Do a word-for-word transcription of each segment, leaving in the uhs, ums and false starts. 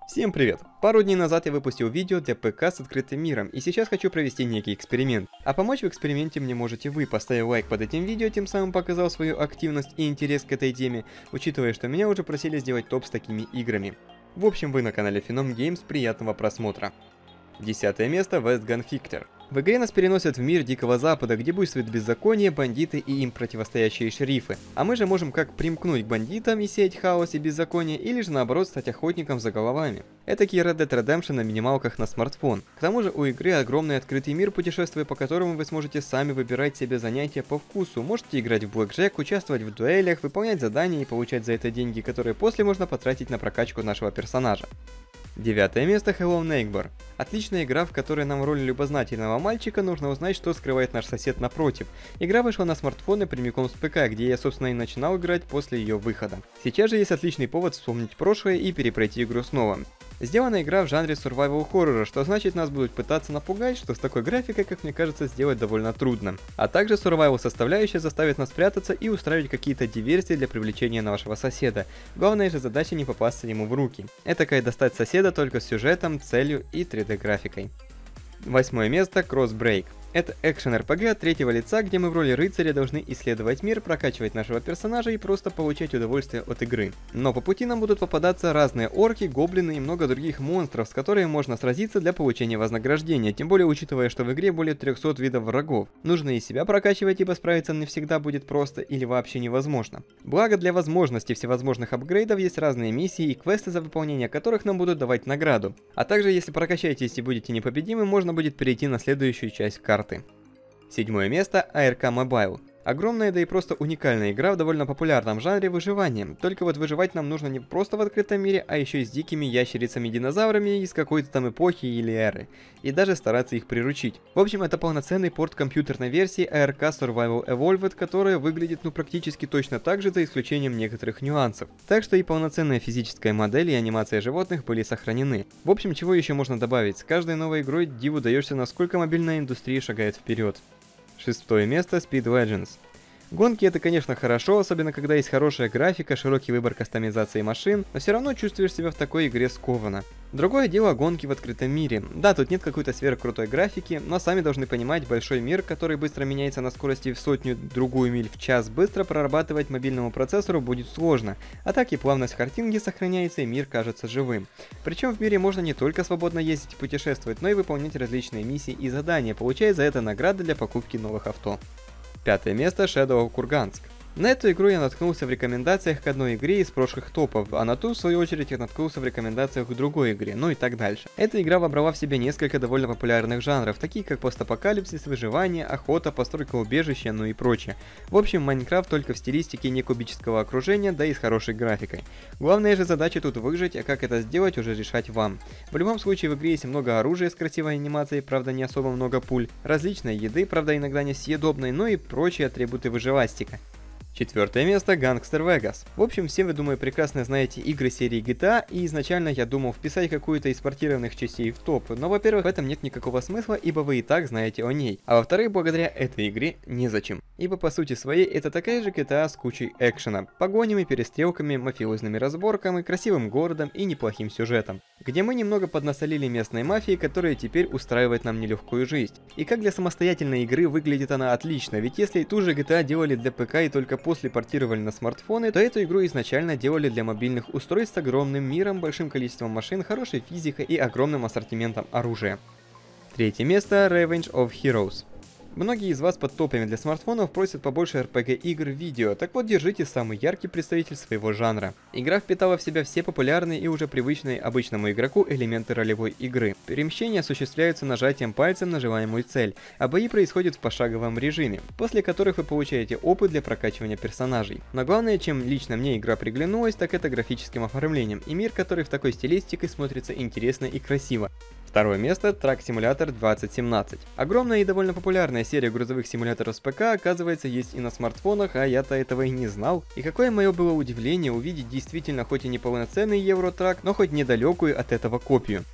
Всем привет! Пару дней назад я выпустил видео для ПК с открытым миром, и сейчас хочу провести некий эксперимент. А помочь в эксперименте мне можете вы, поставив лайк под этим видео, тем самым показал свою активность и интерес к этой теме, учитывая, что меня уже просили сделать топ с такими играми. В общем, вы на канале Phenom Games, приятного просмотра. Десятое место — West Gun Fighter. В игре нас переносят в мир Дикого Запада, где буйствует беззаконие, бандиты и им противостоящие шерифы. А мы же можем как примкнуть к бандитам и сеять хаос и беззаконие, или же наоборот стать охотником за головами. Этакий Red Dead Redemption на минималках на смартфон. К тому же у игры огромный открытый мир, путешествуя по которому вы сможете сами выбирать себе занятия по вкусу. Можете играть в блэкджек, участвовать в дуэлях, выполнять задания и получать за это деньги, которые после можно потратить на прокачку нашего персонажа. Девятое место — Hello Neighbor. Отличная игра, в которой нам в роли любознательного мальчика нужно узнать, что скрывает наш сосед напротив. Игра вышла на смартфоны прямиком с ПК, где я, собственно, и начинал играть после ее выхода. Сейчас же есть отличный повод вспомнить прошлое и перепройти игру снова. Сделана игра в жанре survival horror, что значит нас будут пытаться напугать, что с такой графикой, как мне кажется, сделать довольно трудно. А также survival составляющая заставит нас прятаться и устраивать какие-то диверсии для привлечения нашего соседа. Главная же задача не попасться ему в руки. Это как достать соседа только с сюжетом, целью и три дэ графикой. Восьмое место — Crossbreak. Это экшен-эр пэ гэ от третьего лица, где мы в роли рыцаря должны исследовать мир, прокачивать нашего персонажа и просто получать удовольствие от игры. Но по пути нам будут попадаться разные орки, гоблины и много других монстров, с которыми можно сразиться для получения вознаграждения, тем более учитывая, что в игре более трёхсот видов врагов. Нужно и себя прокачивать, ибо справиться не всегда будет просто или вообще невозможно. Благо для возможности всевозможных апгрейдов есть разные миссии и квесты, за выполнение которых нам будут давать награду. А также, если прокачаетесь и будете непобедимы, можно будет перейти на следующую часть карты. Седьмое место — эй эр ка Mobile. Огромная, да и просто уникальная игра в довольно популярном жанре выживания. Только вот выживать нам нужно не просто в открытом мире, а еще и с дикими ящерицами-динозаврами из какой-то там эпохи или эры. И даже стараться их приручить. В общем, это полноценный порт компьютерной версии эй эр ка Survival Evolved, которая выглядит ну практически точно так же, за исключением некоторых нюансов. Так что и полноценная физическая модель и анимация животных были сохранены. В общем, чего еще можно добавить? С каждой новой игрой диву даешься, насколько мобильная индустрия шагает вперед. Шестое место — Speed Legends. Гонки — это, конечно, хорошо, особенно когда есть хорошая графика, широкий выбор кастомизации машин, но все равно чувствуешь себя в такой игре скованно. Другое дело — гонки в открытом мире. Да, тут нет какой-то сверхкрутой графики, но сами должны понимать, большой мир, который быстро меняется на скорости в сотню-другую миль в час, быстро прорабатывать мобильному процессору будет сложно, а так и плавность картинки сохраняется и мир кажется живым. Причем в мире можно не только свободно ездить и путешествовать, но и выполнять различные миссии и задания, получая за это награды для покупки новых авто. Пятое место — Shadow of Kurgansk. На эту игру я наткнулся в рекомендациях к одной игре из прошлых топов, а на ту, в свою очередь, я наткнулся в рекомендациях к другой игре, ну и так дальше. Эта игра вобрала в себя несколько довольно популярных жанров, такие как постапокалипсис, выживание, охота, постройка убежища, ну и прочее. В общем, Майнкрафт только в стилистике не кубического окружения, да и с хорошей графикой. Главная же задача тут выжить, а как это сделать, уже решать вам. В любом случае, в игре есть много оружия с красивой анимацией, правда не особо много пуль, различной еды, правда иногда несъедобной, ну и прочие атрибуты выживастика. Четвертое место — Gangster Vegas. В общем, все вы, думаю, прекрасно знаете игры серии джи ти эй, и изначально я думал вписать какую-то из портированных частей в топ, но, во-первых, в этом нет никакого смысла, ибо вы и так знаете о ней, а во-вторых, благодаря этой игре незачем, ибо по сути своей это такая же джи ти эй с кучей экшена, погонями, перестрелками, мафиозными разборками, красивым городом и неплохим сюжетом, где мы немного поднасолили местной мафии, которая теперь устраивает нам нелегкую жизнь. И как для самостоятельной игры выглядит она отлично, ведь если ту же джи ти эй делали для ПК и только после портировали на смартфоны, то эту игру изначально делали для мобильных устройств с огромным миром, большим количеством машин, хорошей физикой и огромным ассортиментом оружия. Третье место — Revenge of Heroes. Многие из вас под топами для смартфонов просят побольше эр пэ гэ-игр в видео, так вот держите самый яркий представитель своего жанра. Игра впитала в себя все популярные и уже привычные обычному игроку элементы ролевой игры. Перемещения осуществляются нажатием пальцем на желаемую цель, а бои происходят в пошаговом режиме, после которых вы получаете опыт для прокачивания персонажей. Но главное, чем лично мне игра приглянулась, так это графическим оформлением и мир, который в такой стилистике смотрится интересно и красиво. Второе место — Truck Simulator двадцать семнадцать. Огромная и довольно популярная серия грузовых симуляторов с ПК, оказывается, есть и на смартфонах, а я-то этого и не знал. И какое мое было удивление увидеть действительно хоть и не полноценный Евротрак, но хоть недалекую от этого копию.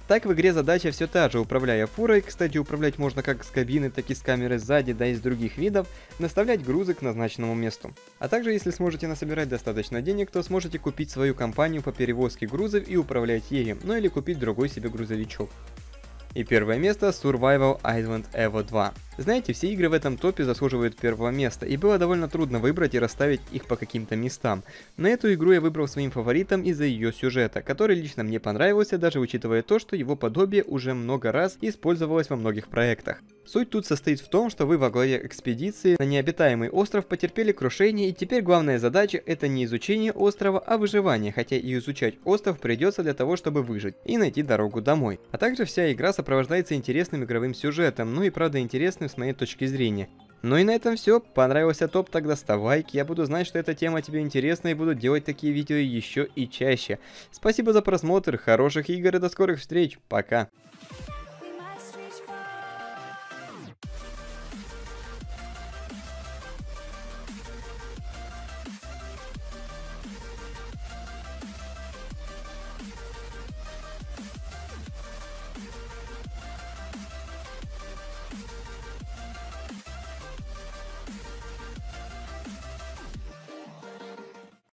Так в игре задача все та же, управляя фурой, кстати, управлять можно как с кабины, так и с камеры сзади, да и с других видов, наставлять грузы к назначенному месту. А также, если сможете насобирать достаточно денег, то сможете купить свою компанию по перевозке грузов и управлять ею, ну или купить другой себе грузовичок. И первое место Survival Island Evo два. Знаете, все игры в этом топе заслуживают первого места, и было довольно трудно выбрать и расставить их по каким-то местам. Но эту игру я выбрал своим фаворитом из-за ее сюжета, который лично мне понравился, даже учитывая то, что его подобие уже много раз использовалось во многих проектах. Суть тут состоит в том, что вы во главе экспедиции на необитаемый остров потерпели крушение, и теперь главная задача — это не изучение острова, а выживание, хотя и изучать остров придется для того, чтобы выжить и найти дорогу домой. А также вся игра сопровождается интересным игровым сюжетом, ну и правда интересным с моей точки зрения. Ну и на этом все. Понравился топ? Тогда ставь лайк, я буду знать, что эта тема тебе интересна, и буду делать такие видео еще и чаще. Спасибо за просмотр, хороших игр и до скорых встреч, пока!